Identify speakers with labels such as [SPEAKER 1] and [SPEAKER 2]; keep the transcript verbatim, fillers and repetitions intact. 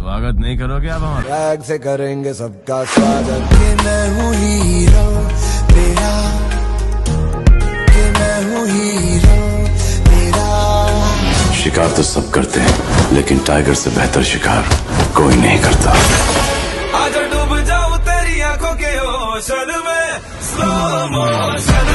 [SPEAKER 1] स्वागत नहीं करोगे आप हमारा?
[SPEAKER 2] बैग से करेंगे सबका स्वागत। कि मैं हूँ हीरो तेरा, कि मैं हूँ हीरो तेरा।
[SPEAKER 3] शिकार तो सब करते हैं, लेकिन टाइगर से बेहतर शिकार कोई नहीं करता।
[SPEAKER 4] आज डूब जाऊं तेरी आंखों के ओशन में, स्लो मोशन